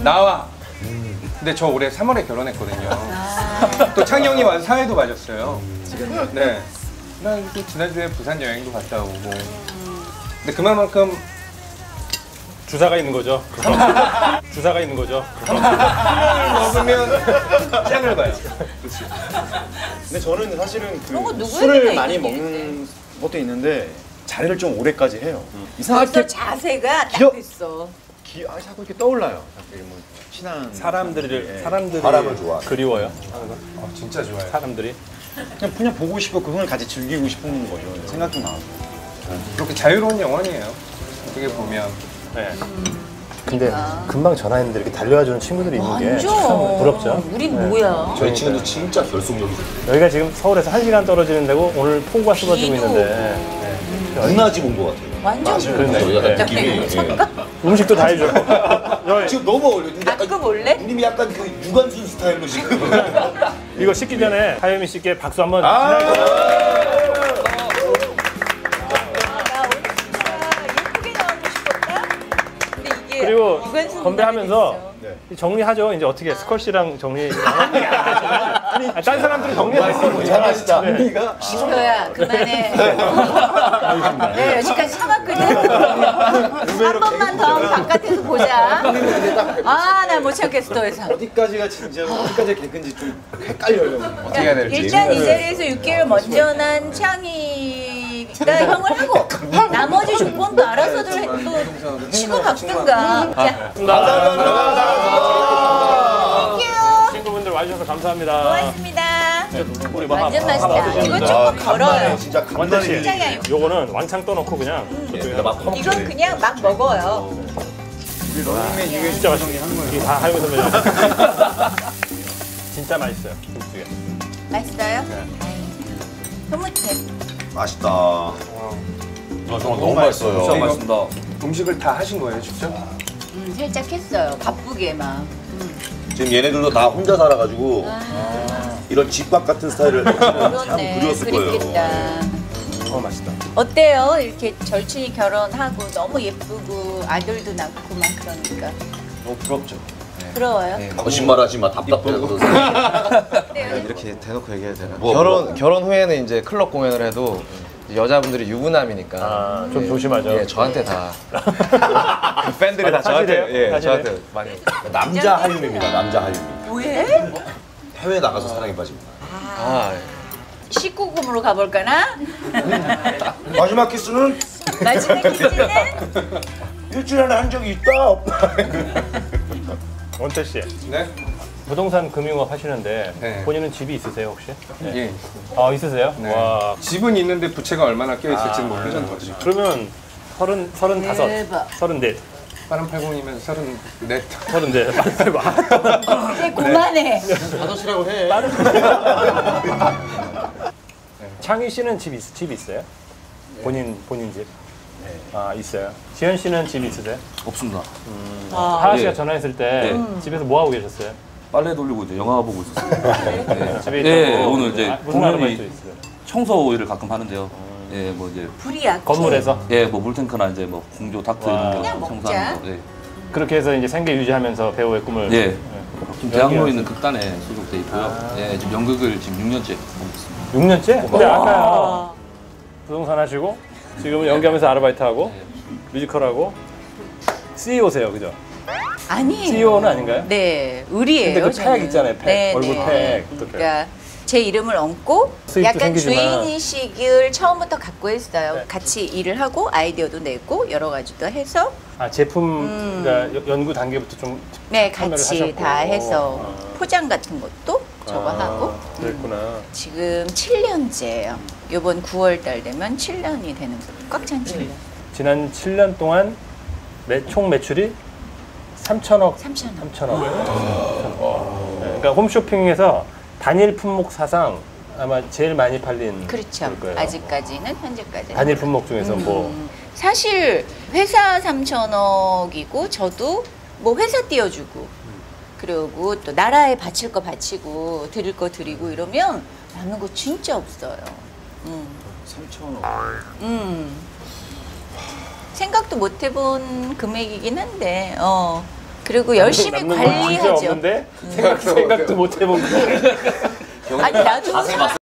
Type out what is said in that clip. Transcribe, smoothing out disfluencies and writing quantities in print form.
나와. 근데 저 올해 3월에 결혼했거든요. 또 창희 형이 와서 사회도 맞았어요. 네. 난 지난주에 부산 여행도 갔다 오고. 근데 그만큼 주사가 있는 거죠. 주사가 있는 거죠. 술을 먹으면 짱을 봐요. 근데 저는 사실은 누구에게나 술을 많이 있는 먹는 것도 있는데 자리를 좀 오래까지 해요. 벌써 이상하게 자세가 기억- 딱 있어. 자꾸 이렇게 떠올라요. 자꾸 뭐 친한 사람들이 바람을 좋아. 그리워요. 진짜 좋아요. 사람들이. 그냥 보고 싶고 그걸 같이 즐기고 싶은 거죠. 생각도 나고. 그렇게 자유로운 영혼이에요. 어떻게 보면. 네. 근데 금방 전화했는데 이렇게 달려와주는 친구들이 있는 게 완전. 참 부럽죠. 우리 뭐야? 저희 친구도 진짜 결속력이죠. 여기가 지금 서울에서 1시간 떨어지는 데고 오늘 폭우가 쏟아지고 비도 있는데 문화집 온 것 같아요. 완전 그렇죠. 약간 네. 느낌이. 음식도 다 해줘. 지금 너무 어울려요. 근데 약간 가끔 올래? 누님이 약간 그 유관순 스타일로 지금. 이거 씻기 전에 하여미 씨께 박수 한번. 나 오늘 진짜 예쁘게 나오고 싶었다. 근데 이게 그리고 유관순 건배하면서 있어. 정리하죠. 이제 어떻게 스컬 씨랑 정리. 아니, 딴 사람들이 정리했어. 잘하시다. 시표야 그만해. 네, 여기까지 참았거든. 한 번만 더 바깥에서 보자. 아, 나 못 참겠어 더 이상. 어디까지가 진짜 어디까지가 개근지 좀 헷갈려요. 어떻게 해야 될지. 일단 이 자리에서 6개월 먼저 난 창희가 형을 하고 나머지 조건도 알아서들 또 치고 박든가. 자, 친구분들 와주셔서 감사합니다. 고맙습니다. 우리 뭐 완전 밥 맛있다. 드시는 이거 분들. 조금 걸어요. 진짜 완전 간단히. 씨. 굉장히 요거는 왕창 떠놓고 그냥 막 퍼먹죠. 이건 그냥 막 먹어요. 우리 러닝맨 유해 진짜 맛있어. 이게 다 하여미 선배님. 진짜 맛있어요. 김치찌개. 맛있어요? 흐뭇해. 맛있다. 정말 너무 맛있어요. 진짜 맛있습니다. 음식을 다 하신 거예요, 직접? 살짝 했어요. 바쁘게 막. 지금 얘네들도 다 혼자 살아가지고 이런 집밥 같은 스타일을 참 그렇네. 그리웠을 거예요. 그립겠다. 맛있다. 어때요? 이렇게 절친이 결혼하고 너무 예쁘고 아들도 낳고 막 그러니까. 너무 부럽죠. 부러워요? 거짓말하지 마. 답답해. 이렇게 대놓고 얘기해도 되나? 뭐? 결혼 후에는 이제 클럽 공연을 해도 여자분들이 유부남이니까 좀 조심하죠. 예, 저한테 다 그 팬들이 다 저한테 사실이에요? 저한테 많이 남자 하윤입니다. 남자 하윤. 왜? 해외 나가서 사랑에 빠집니다. 아, 19금으로 가볼까나? 마지막 키스는 마지막 퀴즈는? 일주일에 한 적이 있다 없다. 원태 씨. 네? 부동산 금융업 하시는데 네. 본인은 집이 있으세요 혹시? 예. 아 있으세요? 네. 와. 집은 있는데 부채가 얼마나 껴있을지는 모르는 거죠. 그러면 35, 대박. 34, 빠른 80이면 34. 34. 이제 그만해. 받으시라고 해. 창희 씨는 집 있어요? 본인 집? 아 있어요. 지현 씨는 집 있으세요? 없습니다. 하하 씨가 전화했을 때 집에서 뭐 하고 계셨어요? 빨래 돌리고 이제 영화 보고 있었어요. 집에 있다고? 네, 오늘 이제 무슨 아르바이트 공연이 있어요? 청소 일을 가끔 하는데요. 예, 뭐 이제 불이 약해. 건물에서 예, 뭐 물탱크나 이제 뭐 공조 닥트 이런 그냥 거 먹자. 청소하는 거. 예. 그렇게 해서 이제 생계 유지하면서 배우의 꿈을 예. 지금 대학로에 연기하세요. 있는 극단에 소속돼 있고요. 예, 지금 연극을 지금 6년째 하고 있습니다. 6년째? 근데 아까요 부동산 하시고 지금은 연기하면서 아르바이트 하고 뮤지컬 하고 CEO세요, 그죠? 아니에요. CEO는 아닌가요? 네, 의리예요. 근데 그 팩 저는. 있잖아요, 팩. 네, 얼굴 네. 팩. 어떡해. 그러니까 제 이름을 얹고 수입도 약간 생기지만. 주인의식을 처음부터 갖고 했어요. 네. 같이 일을 하고 아이디어도 내고 여러 가지도 해서 아 제품 그러니까 연구 단계부터 좀 네, 참여를 같이 하셨고. 다 해서 아. 포장 같은 것도 저거 하고 그랬구나. 지금 7년째예요. 이번 9월 달 되면 7년이 되는 거예요. 꽉 찬 7년. 지난 7년 동안 총 매출이 3천억. 3,000원. 3천억. 그러니까 홈쇼핑에서 단일 품목 사상 아마 제일 많이 팔린 그렇죠. 그럴 거예요. 아직까지는 현재까지는. 단일 품목 중에서 뭐 사실 회사 3,000억이고 저도 뭐 회사 띄워주고 그리고 또 나라에 바칠 거 바치고 드릴 거 드리고 이러면 남는 거 진짜 없어요. 3,000원. 생각도 못 해본 금액이긴 한데 그리고 열심히 남는 건 진짜 관리하죠. 없는데 생각도 못 해본 거. 아니 나도